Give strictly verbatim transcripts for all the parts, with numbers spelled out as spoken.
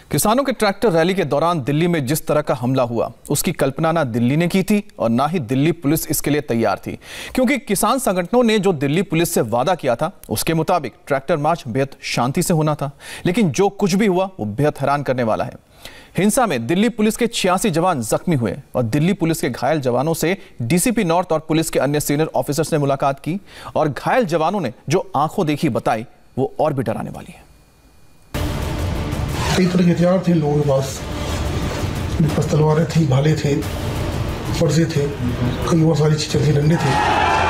किसानों के tractor rally के दौरान दिल्ली में जिस तरह का हमला हुआ उसकी कल्पना ना दिल्ली ने की थी और ना ही दिल्ली पुलिस इसके लिए तैयार थी, क्योंकि किसान संगठनों ने जो दिल्ली पुलिस से वादा किया था उसके मुताबिक ट्रैक्टर मार्च बेहद शांति से होना था। लेकिन जो कुछ भी हुआ वो बेहद हैरान करने वाला है। हिंसा में दिल्ली पुलिस के छियासी जवान जख्मी हुए और दिल्ली पुलिस के घायल जवानों से डीसीपी नॉर्थ और पुलिस के अन्य सीनियर ऑफिसर्स ने मुलाकात की और घायल जवानों ने जो आंखों देखी बताई वो और भी डराने वाली है। कई तरह के हथियार थे लोगों के पास, उनके पास तलवारें थी, भाले थे, फर्जे थे, कई और सारी चीजें थी, डंडे थे।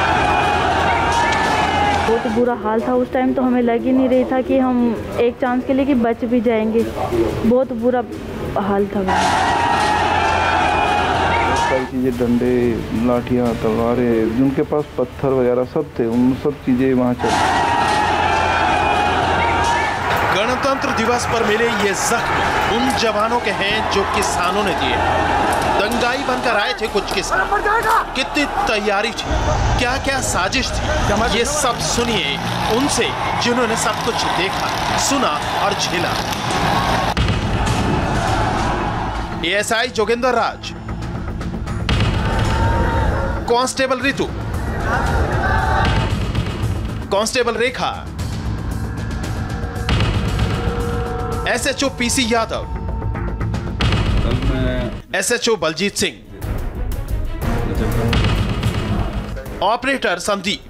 बहुत बुरा हाल था उस टाइम, तो हमें लग ही नहीं रही था कि हम एक चांस के लिए कि बच भी जाएंगे। बहुत बुरा हाल था। सारी चीज़ें, डंडे, लाठियाँ, तलवारें, जिनके पास पत्थर वगैरह सब थे, उन सब चीज़ें वहाँ चल। गणतंत्र दिवस पर मिले ये जख्म उन जवानों के हैं जो किसानों ने दिए। दंगाई बनकर आए थे कुछ किसान। कितनी तैयारी थी, क्या क्या साजिश थी, ये सब सुनिए उनसे जिन्होंने सब कुछ देखा, सुना और झेला। ASI Jogendra Raj, constable Ritu, constable Rekha, SHO PC Yadav, SHO Baljeet Singh, operator Sandeep,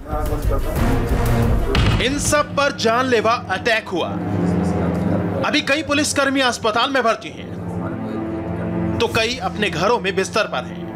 इन सब पर जानलेवा अटैक हुआ। अभी कई पुलिसकर्मी अस्पताल में भर्ती हैं, तो कई अपने घरों में बिस्तर पर हैं।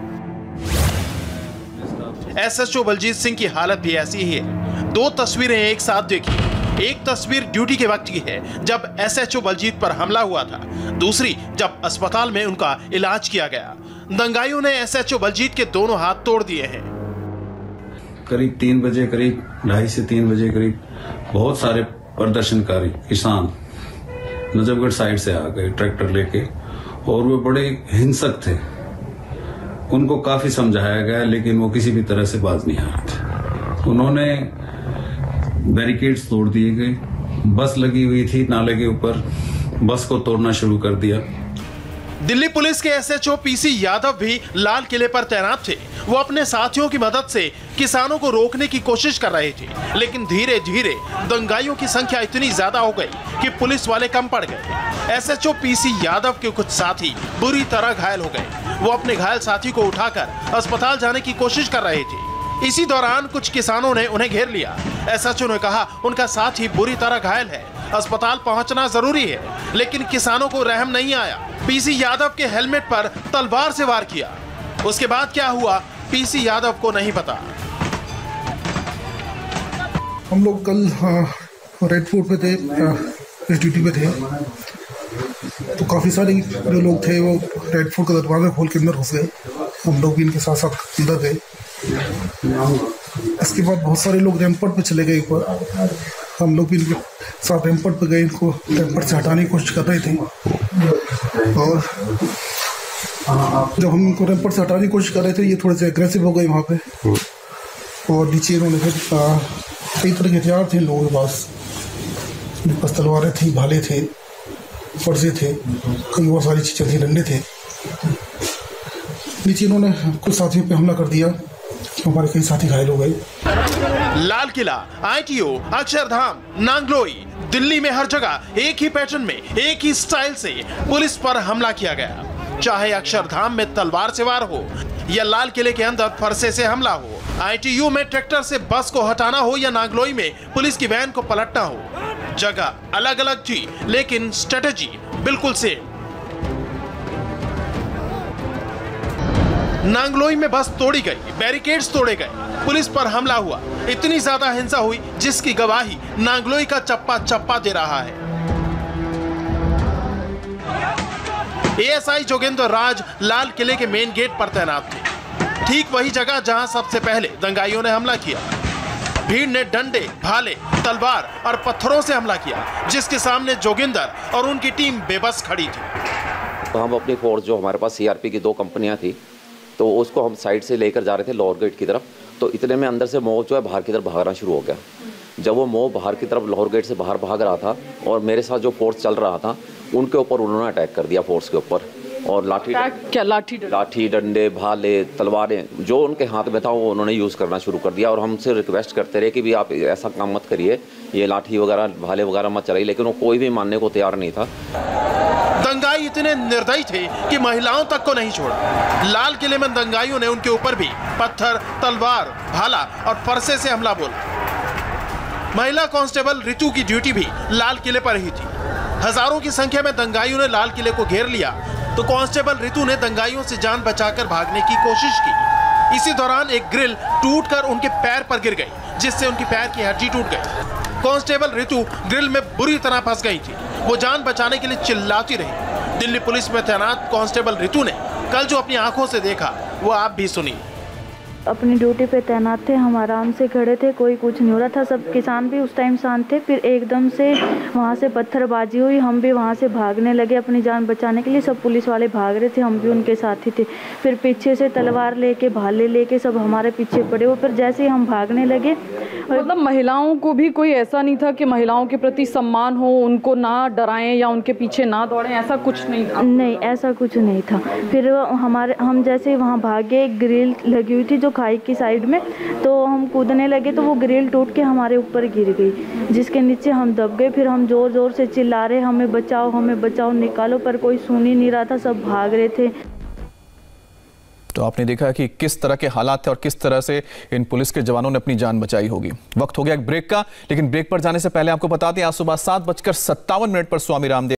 एसएचओ बलजीत सिंह की हालत भी ऐसी ही है। दो तस्वीरें एक साथ देखी। एक तस्वीर ड्यूटी के वक्त की है जब एसएचओ बलजीत पर हमला हुआ था, दूसरी जब अस्पताल में उनका इलाज किया गया। दंगाइयों ने एसएचओ बलजीत के दोनों हाथ तोड़ दिए हैं। करीब तीन बजे, करीब ढाई से तीन बजे करीब बहुत सारे प्रदर्शनकारी किसान नजफगढ़ साइड से आ गए ट्रैक्टर लेके, और वो बड़े हिंसक थे। उनको काफी समझाया गया लेकिन वो किसी भी तरह से बाज नहीं आ रहे थे। उन्होंने बैरिकेड्स तोड़ दिए गए, बस लगी हुई थी नाले के ऊपर, बस को तोड़ना शुरू कर दिया। दिल्ली पुलिस के एसएचओ पीसी यादव भी लाल किले पर तैनात थे। वो अपने साथियों की मदद से किसानों को रोकने की कोशिश कर रहे थे, लेकिन धीरे धीरे दंगाइयों की संख्या इतनी ज्यादा हो गई कि पुलिस वाले कम पड़ गए। एसएचओ पीसी यादव के कुछ साथी बुरी तरह घायल हो गए। वो अपने घायल साथी को उठाकर अस्पताल जाने की कोशिश कर रहे थे। इसी दौरान कुछ किसानों ने उन्हें घेर लिया। एसएचओ ने कहा उनका साथी बुरी तरह घायल है, अस्पताल पहुंचना जरूरी है, लेकिन किसानों को रहम नहीं आया। पीसी यादव के हेलमेट पर तलवार से वार किया। उसके बाद क्या हुआ पीसी यादव को नहीं पता। हम लोग कल रेड फोर्ट पे थे, इस ड्यूटी पे थे, तो काफी सारे जो लोग थे वो रेड फोर्ट का दरवाजा खोल के अंदर घुस गए। हम लोग भी इनके साथ साथ अंदर गए। इसके बाद बहुत सारे लोग रैंपट पे चले गए ऊपर। हम लोग भी इनके साथ रैंपट पे गए, इनको रैंपट से हटाने की कोशिश कर रहे थे। और जब हम इनको रैंपट से हटाने की कोशिश कर रहे थे ये थोड़े से एग्रेसिव हो गए वहाँ पे, और नीचे इन्होंने फिर कई तरह के हथियार थे लोगों के पास, उनके पास तलवारें थी, भाले थे, फर्जे थे, कई और सारी चीजें थी, डंडे थे। नीचे इन्होंने कुछ साथियों पे हमला कर दिया, हमारे कई साथी घायल हो गए। लाल किला, आईटीओ, अक्षरधाम, नांगलोई, दिल्ली में हर जगह एक ही पैटर्न में एक ही स्टाइल से पुलिस पर हमला किया गया। चाहे अक्षरधाम में तलवार से वार हो या लाल किले के अंदर फरसे से हमला हो, आईटीयू में ट्रैक्टर से बस को हटाना हो या नांगलोई में पुलिस की वैन को पलटना हो, जगह अलग अलग थी लेकिन स्ट्रेटेजी बिल्कुल सेम। नांगलोई में बस तोड़ी गई, बैरिकेड्स तोड़े गए, पुलिस पर हमला हुआ। इतनी ज्यादा हिंसा हुई जिसकी गवाही नांगलोई का चप्पा चप्पा दे रहा है। एएसआई जोगेंद्र राज लाल किले के मेन गेट पर तैनात थे, ठीक वही जगह जहां सबसे पहले दंगाइयों ने हमला किया। भीड़ ने डंडे, भाले, तलवार और पत्थरों से हमला किया, जिसके सामने जोगिंदर और उनकी टीम बेबस खड़ी थी। तो हम अपनी फोर्स जो हमारे पास सीआरपी की दो कंपनियां थी, तो उसको हम साइड से लेकर जा रहे थे लोअर गेट की तरफ। तो इतने में अंदर से मॉब जो है बाहर की तरफ भागना शुरू हो गया। जब वो मोह बाहर की तरफ लाहौर गेट से बाहर भाग रहा था और मेरे साथ जो फोर्स चल रहा था उनके ऊपर उन्होंने अटैक कर दिया, फोर्स के ऊपर। और लाठी क्या लाठी लाठी डंडे भाले तलवारें जो उनके हाथ में था वो उन्होंने यूज़ करना शुरू कर दिया। और हमसे रिक्वेस्ट करते रहे कि भी आप ऐसा काम मत करिए, ये लाठी वगैरह भाले वगैरह मत चलाइए, लेकिन वो कोई भी मानने को तैयार नहीं था। दंगाई इतने निर्दयी थे कि महिलाओं तक को नहीं छोड़ा। लाल किले में दंगाइयों ने उनके ऊपर भी पत्थर, तलवार, भाला और फरसे से हमला बोला। महिला कांस्टेबल रितु की ड्यूटी भी लाल किले पर ही थी। हजारों की संख्या में दंगाइयों ने लाल किले को घेर लिया तो कांस्टेबल रितु ने दंगाइयों से जान बचाकर भागने की कोशिश की। इसी दौरान एक ग्रिल टूटकर उनके पैर पर गिर गई, जिससे उनकी पैर की हड्डी टूट गई। कांस्टेबल रितु ग्रिल में बुरी तरह फंस गई थी। वो जान बचाने के लिए चिल्लाती रही। दिल्ली पुलिस में तैनात कांस्टेबल रितु ने कल जो अपनी आंखों से देखा वो आप भी सुनिए। अपनी ड्यूटी पे तैनात थे, हम आराम से खड़े थे, कोई कुछ नहीं हो रहा था। सब किसान भी उस टाइम शांत थे। फिर एकदम से वहाँ से पत्थरबाजी हुई, हम भी वहाँ से भागने लगे अपनी जान बचाने के लिए। सब पुलिस वाले भाग रहे थे, हम भी उनके साथ ही थे। फिर पीछे से तलवार लेके भाले लेके सब हमारे पीछे पड़े हुए। फिर जैसे ही हम भागने लगे, मतलब महिलाओं को भी कोई ऐसा नहीं था कि महिलाओं के प्रति सम्मान हो, उनको ना डराएं या उनके पीछे ना दौड़ें, ऐसा कुछ नहीं था? नहीं, ऐसा कुछ नहीं था। फिर हमारे हम जैसे वहाँ भागे, एक ग्रिल लगी हुई थी जो खाई की साइड में, तो हम कूदने लगे तो वो ग्रिल टूट के हमारे ऊपर गिर गई, जिसके नीचे हम दब गए। फिर हम जोर जोर से चिल्ला रहे, हमें बचाओ, हमें बचाओ, निकालो, पर कोई सुन ही नहीं रहा था, सब भाग रहे थे। तो आपने देखा कि किस तरह के हालात थे और किस तरह से इन पुलिस के जवानों ने अपनी जान बचाई होगी। वक्त हो गया एक ब्रेक का, लेकिन ब्रेक पर जाने से पहले आपको बता दें आज सुबह सात बजकर सत्तावन मिनट पर स्वामी रामदेव